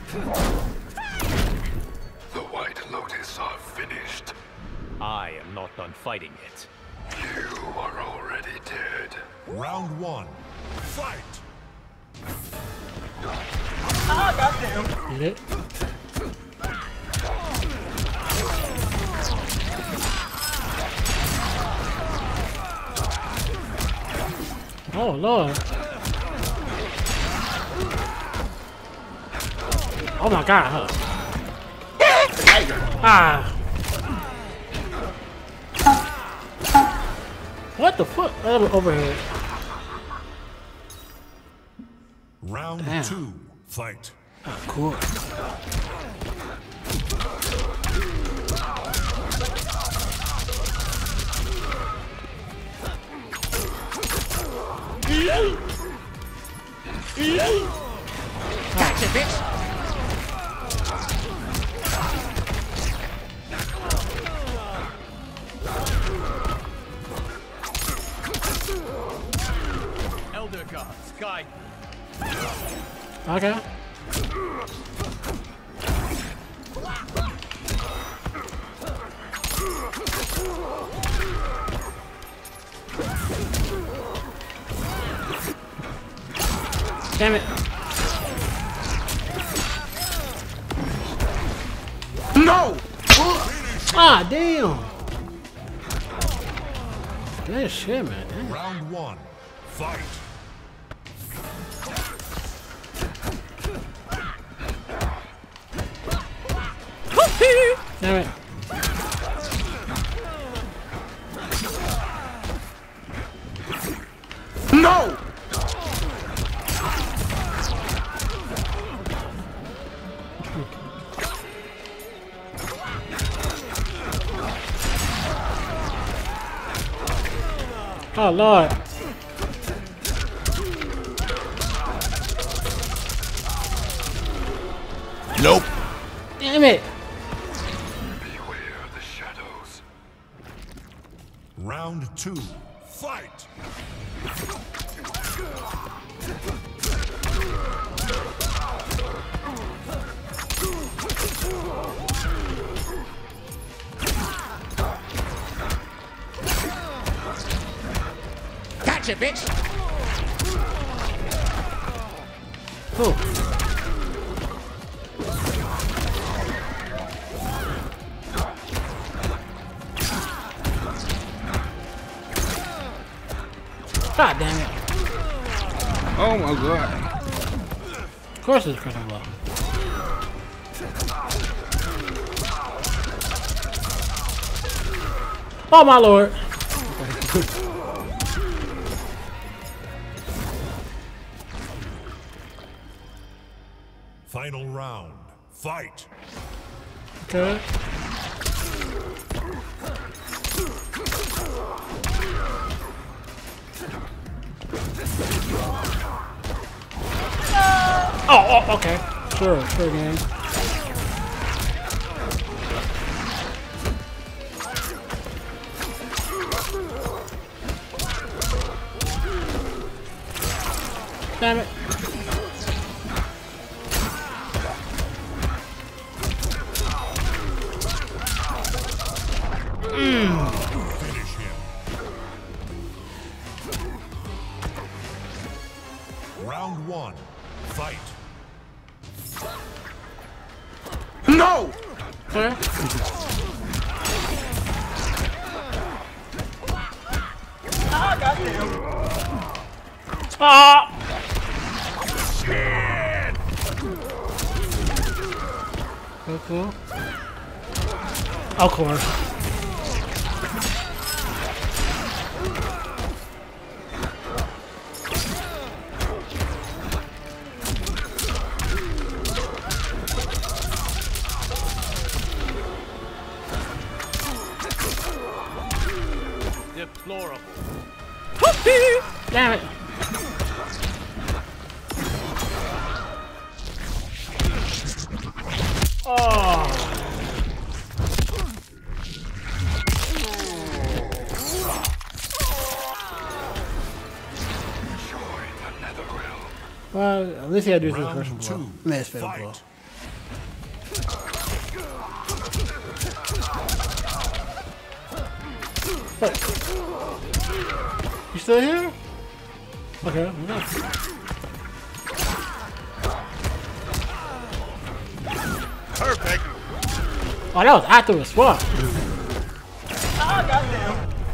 The White Lotus are finished. I am not done fighting yet. You are already dead. Round one. Fight! Ah, goddamn. Get it? Oh Lord. Oh my God. Ah. What the fuck? Overhead. Round Damn. two. Fight. Oh, cool. Gotcha, bitch. Elder gods, guide me. Okay. Damn it. No! Ah, damn. That shit, man. Damn. Round one. Fight. Damn it. No! Oh Lord. Nope. Damn it. Beware the shadows. Round two. Fight. Gotcha, bitch. Cool. God damn it. Oh my God. Of course it's critical blow. Oh my Lord. Final round. Fight. Okay. Oh, okay. Sure, game. Damn it. Finish him. Round one. Fight. No! Okay. Ah, goddamn. Ah! Cool. Of course. Deplorable. Damn it. Oh. Join the Netherrealm. Well, at least he had to do some Round crushing blow. two. Nice fatal blow. Fight. Wait. You still here? Okay. Okay. Perfect. Oh, that was active as fuck. Ah, goddamn.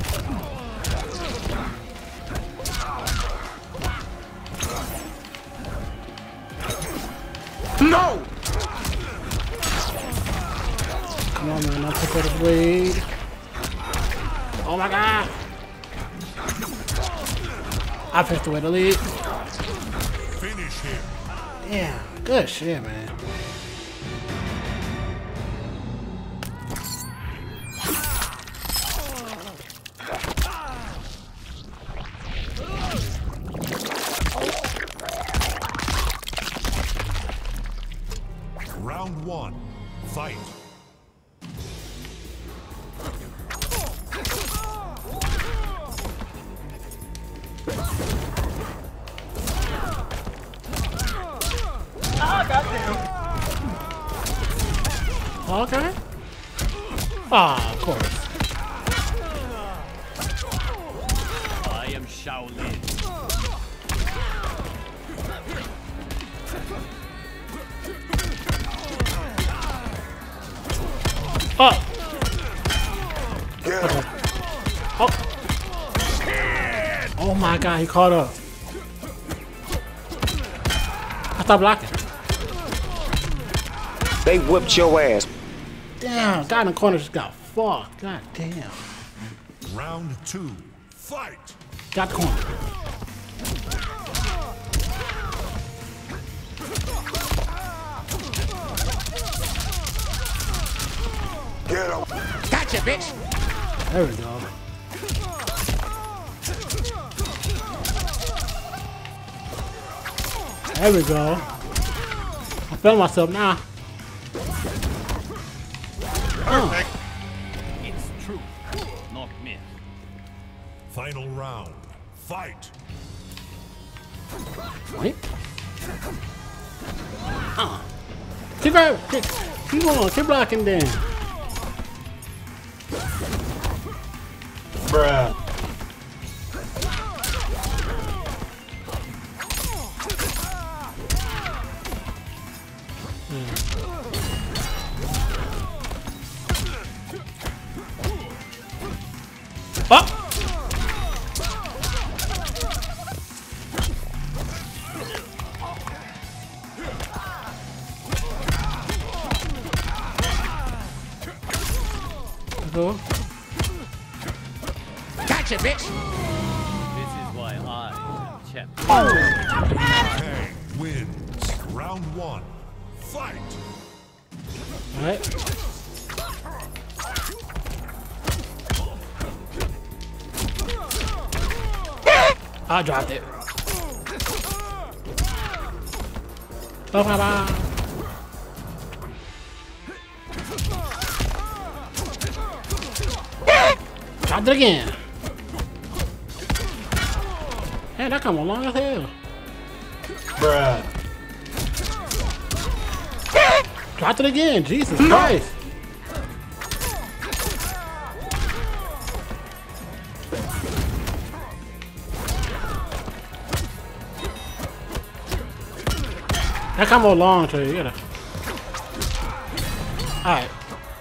No! Come on, man. I'll pick up the blade. Oh my god. I picked the way to lead. Finish him. Yeah. Good shit, man. Round 1. Fight. Ah, goddamn. Okay. Ah, of course. I am Shaolin. Oh. Okay. Oh. Oh my god, he caught up. I stopped blocking. They whipped your ass. Damn, guy in the corner just got fucked. God damn. Round 2. Fight. Got the corner. Get him. Gotcha, bitch. There we go. There we go. I feel myself now. Perfect. It's truth, not myth. Final round. Fight. Wait. Keep right. Keep on. Keep blocking then. Bruh. Oh! Go. Gotcha, bitch. This is why I am champion. Kang wins. Round 1. Fight. Alright. I dropped it. Oh, bye. Dropped it again. Hey, that come along as hell. Bruh. Dropped it again. Jesus Christ. That combo long too, you gotta. Alright.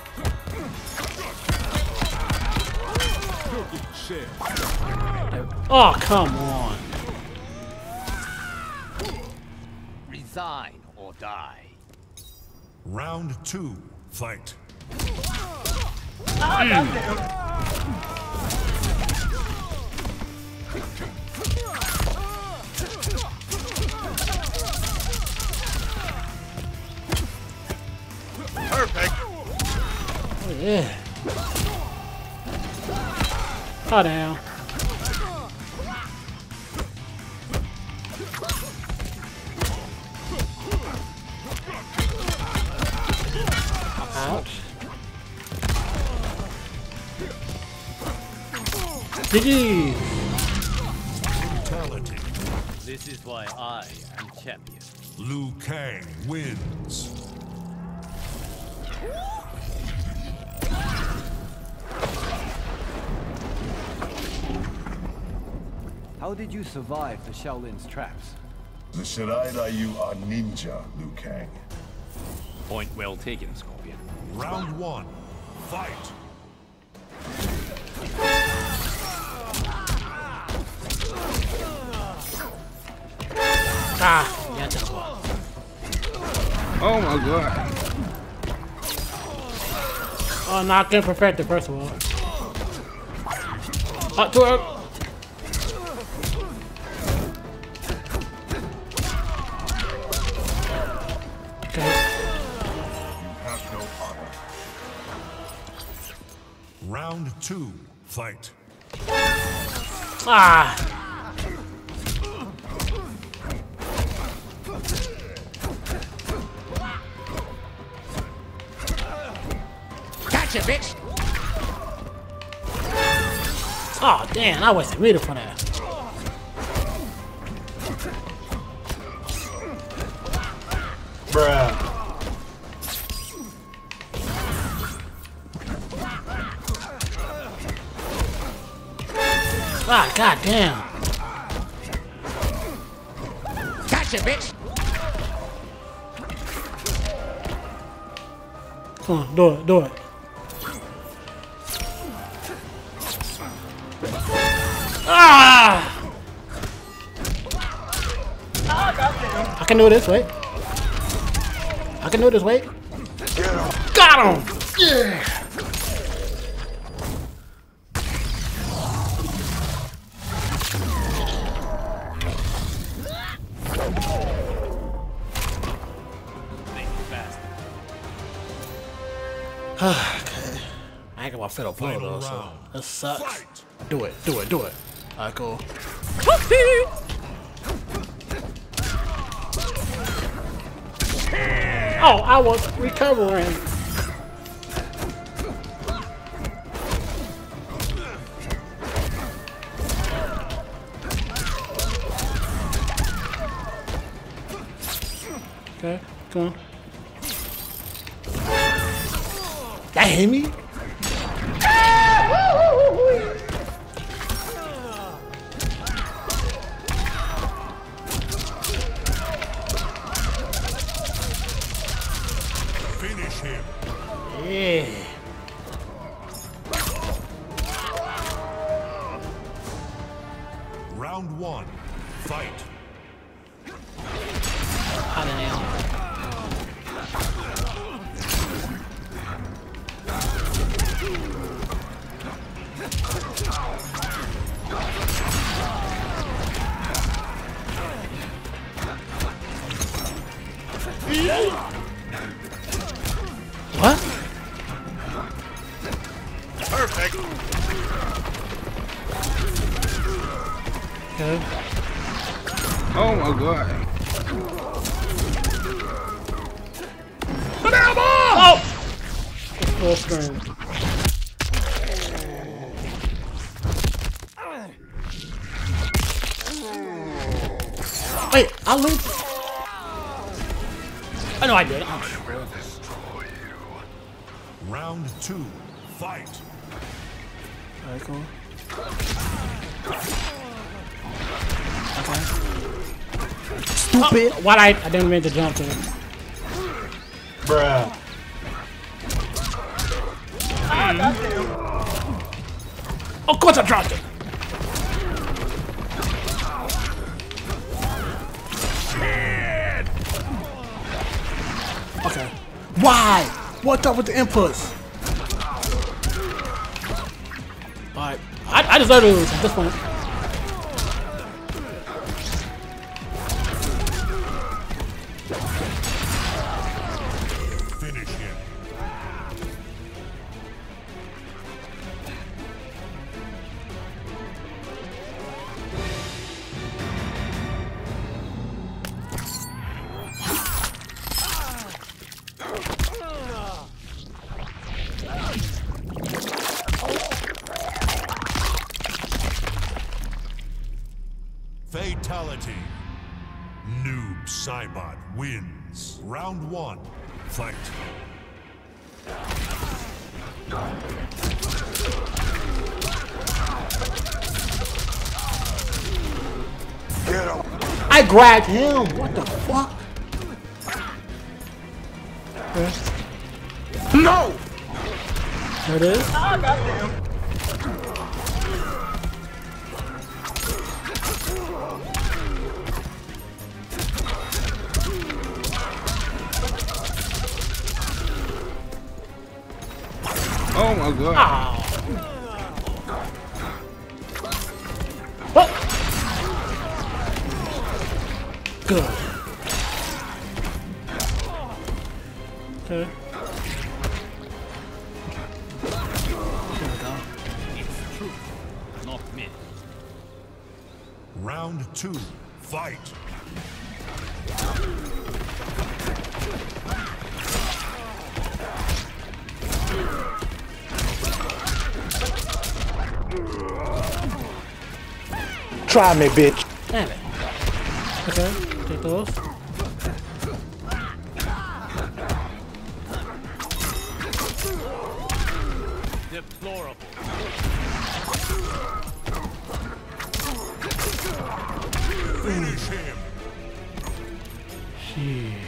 Oh, come on. Resign or die. Round 2. Fight. Ah, goddamn. Perfect. Oh, yeah. Oh, damn. Ouch. GG. Brutality. This is why I am champion. Liu Kang wins. How did you survive the Shaolin's traps? The Shirai Ryu are ninja, Liu Kang. Point well taken, Scorpion. Round 1. Fight. Ah, yeah, that's what. Oh my god. Oh, knocked in perfected, first of all. Up to her. Okay. Have no honor. Round 2. Fight. Ah. Gotcha, bitch. Oh, damn, I wasted meter for that. Bruh. Ah, god damn. Gotcha, bitch. Come on, do it, do it. Ah! I can do this, wait. I can do this, wait. Got him! Yeah! Okay. I ain't got my fiddle blow though, so round. that sucks. Fight. Do it, do it, do it. Alright, cool. Oh, I was recovering. Okay, come on. That hit me? Finish him. Yeah. Round 1. Fight. How the hell? What? Perfect. Okay. Oh my god. Oh! Full screen. Wait, I looped. I know I did. Oh, Will destroy you. Round 2. Fight. alright, cool. Okay. Stupid. Oh, why I didn't mean to jump there. Bruh. Of course I dropped it. Okay. Why? What's up with the inputs? Alright. I deserve to lose at this point. Finish him. Fatality. Noob Saibot wins. Round 1. Fight. I grabbed him. What the fuck? Okay. No! There it is. Ah, goddamn. Oh my god. What? Good. Okay. It's truth, not myth. Round 2. Fight. Try me, bitch. Damn it. Okay, take those. Deplorable. Finish him. Shit.